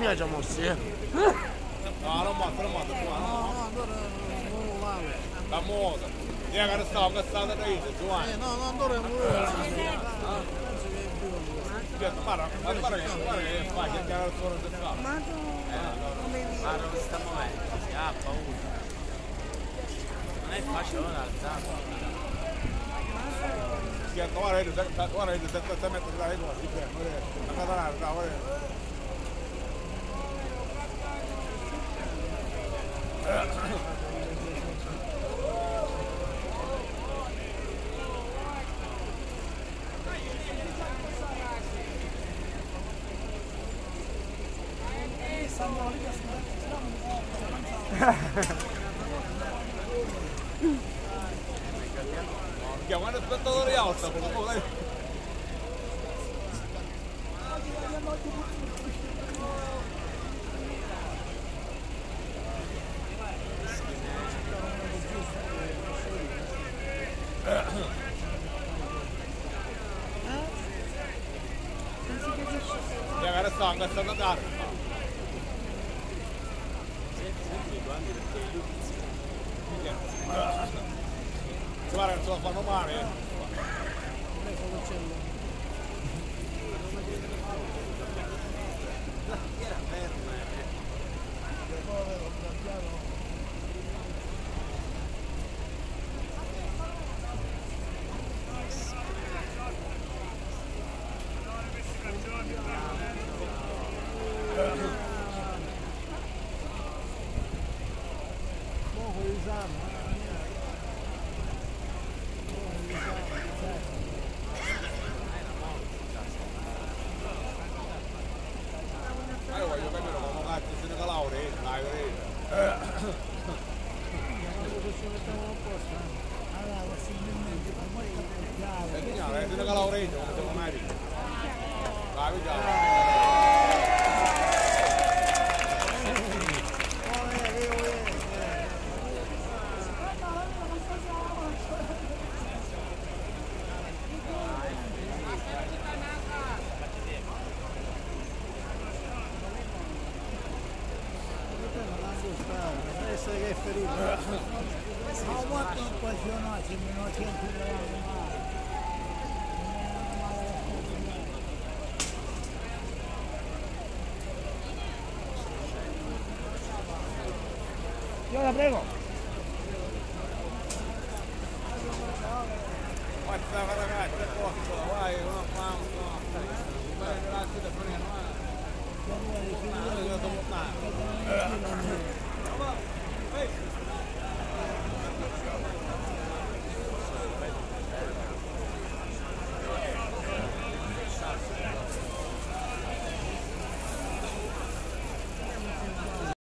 già mossi, No, non morto, non morto. No, allora non lo vale. La moda. Io che stavo cazzando da io, Giovanni. No, allora è un penso che è più. Guarda che fa, che chiaro il suono del fa. Ma tu come vivi? Ma non sta muovendo, si ha paura. Non è facile non alzare. Guarda, se metto là, si ferma, la catalana, guarda. Chiamando spettatori alza, ya adesso sta andando. Guarda, non se la fanno male. Voglio capire come cazzo se ne laurea, dai, se ne laurea, come siamo mai. Dai, già. Che è ferito. Ma quanto appassionati, meno 100 Io la prego.